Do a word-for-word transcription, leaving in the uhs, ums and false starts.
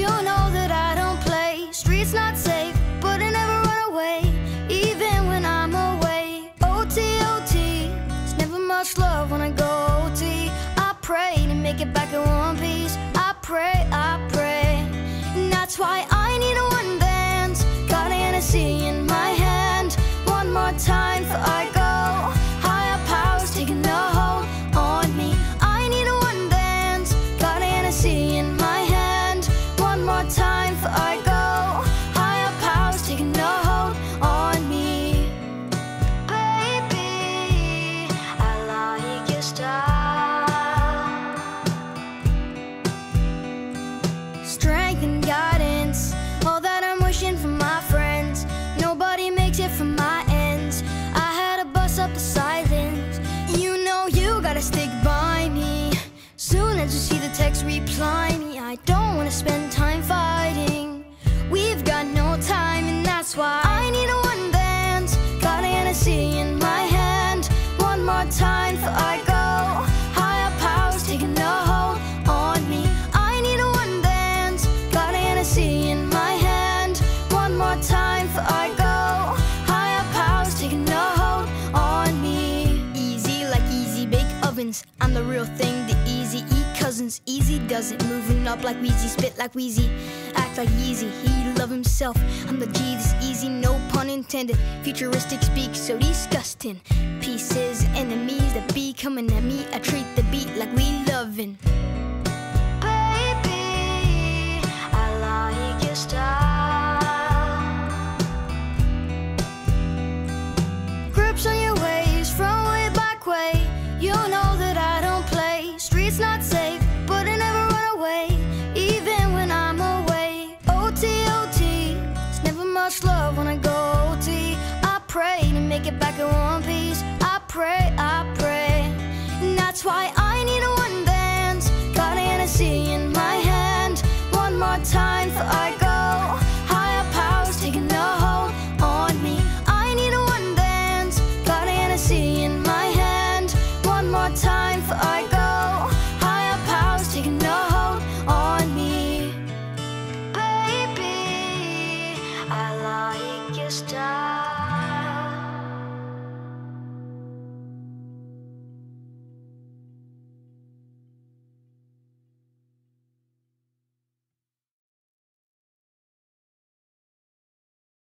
You know that I don't play. Streets not safe, but I never run away, even when I'm away. O T, O T, there's never much love when I go O T. I pray to make it back in one piece. I pray, I pray, and that's why I need a one dance. Got a Hennessy in my hand. One more time before I go. Higher powers taking a hold on me. I need a one dance. Got a Hennessy in my hand. One more time before I go. Higher powers taking a hold on me. Baby, I like your style. Strength and guidance, all that I'm wishing for my friends. Nobody makes it from my ends. I had to bust up the silence. You know you gotta stick by me. Soon as you see the text, reply me. I don't wanna spend time fighting. We've got no time, and that's why I need a one dance. Got a Hennessy in my hand. One more time before I go. Higher powers taking a hold on me. I need a one dance. Got a Hennessy in my hand. One more time before I go. Higher powers taking a hold on me. Easy like easy bake ovens. I'm the real thing, the easy E cousins. Easy does it, moving up like Weezy, spit like Weezy, act like Yeezy. He love himself. I'm the G, this easy, no pun intended. Futuristic speak so disgusting. Pieces, enemies that be coming at me. I treat the beat like we lovin'. Baby, I like your style. Grips on your waist from way back way. You know that I don't play. Streets not safe, but I never run away, even when I'm away. O T, O T, there's never much love when I go O T. I pray to make it back in one piece. I pray, I pray, and that's why I need a one dance. Got a Hennessy in my hand. One more time before I go.